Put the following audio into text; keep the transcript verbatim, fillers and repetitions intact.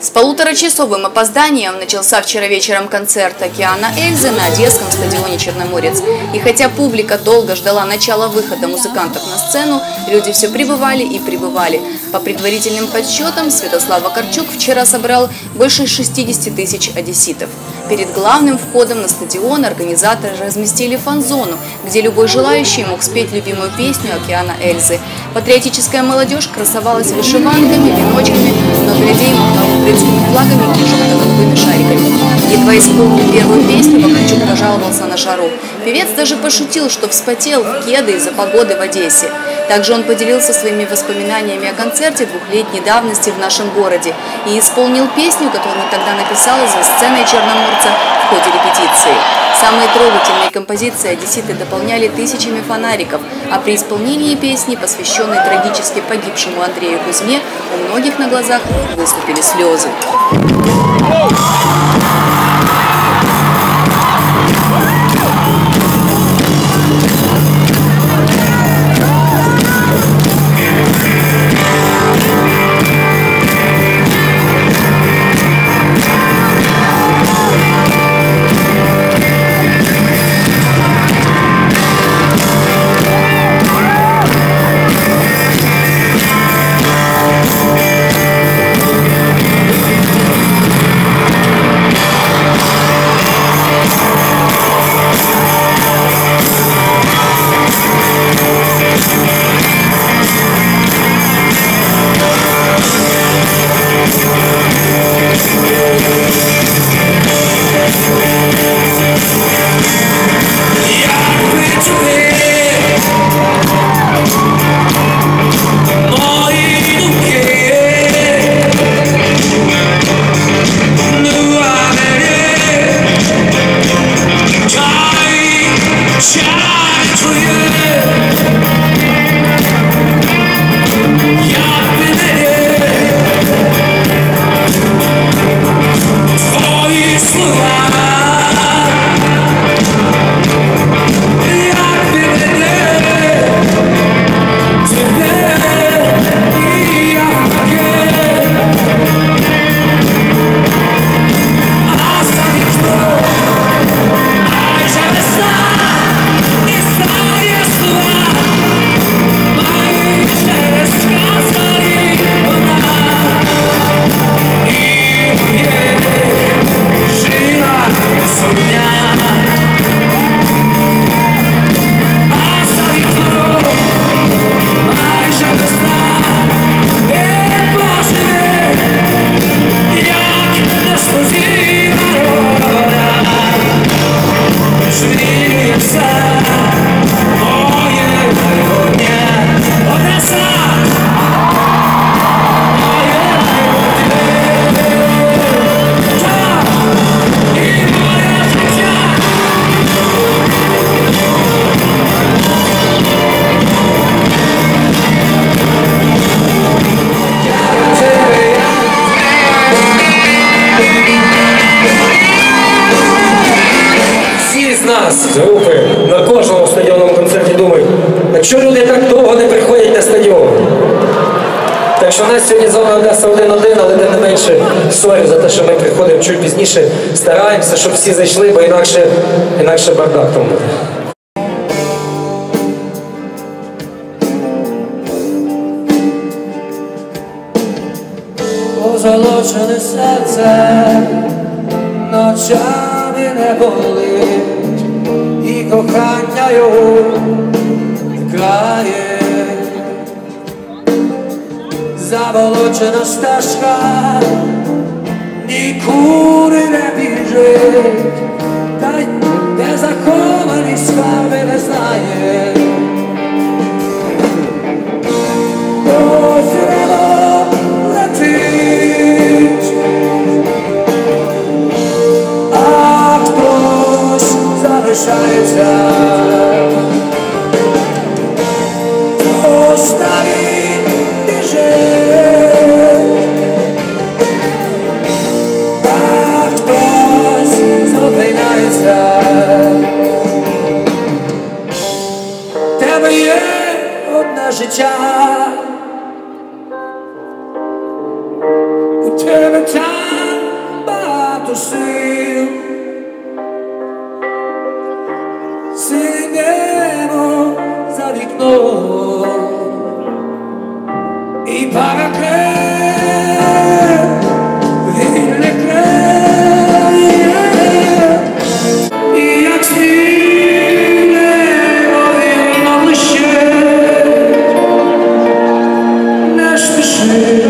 С полуторачасовым опозданием начался вчера вечером концерт «Океана Эльзы» на Одесском стадионе «Черноморец». И хотя публика долго ждала начала выхода музыкантов на сцену, люди все прибывали и прибывали. По предварительным подсчетам, Святослав Вакарчук вчера собрал больше шестидесяти тысяч одесситов. Перед главным входом на стадион организаторы разместили фан-зону, где любой желающий мог спеть любимую песню «Океана Эльзы». Патриотическая молодежь красовалась вышиванками, веночками, много людей махало украинскими флагами и желто-голубыми шариками. Едва исполнив первую песню, Вакарчук пожаловался на жару. Певец даже пошутил, что вспотел в кеды из-за погоды в Одессе. Также он поделился своими воспоминаниями о концерте двухлетней давности в нашем городе и исполнил песню, которую тогда написал за сценой Черноморца в ходе репетиции. Самые трогательные композиции одесситы дополняли тысячами фонариков, а при исполнении песни, посвященной трагически погибшему Андрею Кузьме, у многих на глазах выступили слезы. З групи на кожному стадіонному концерті думають, а чому люди так довго не приходять на стадіон? Так що у нас сьогодні зона Одеса один-один, але тим не менше сорі за те, що ми приходимо чуть пізніше, стараємося, щоб всі зайшли, бо інакше, інакше бардак там буде. Позолочене серце ночами не болить, і кохання його крає. Заболочена стежка нікуди не біжить, та й де заховані скарби не знає. Озеро летить, а хтось залишається. Останній біжить, а хтось зупиняється. Тебе є одне життя, у тебе час. за вікном і параклет, вільне крає, і як сніг неймовірно блищить, не спіши.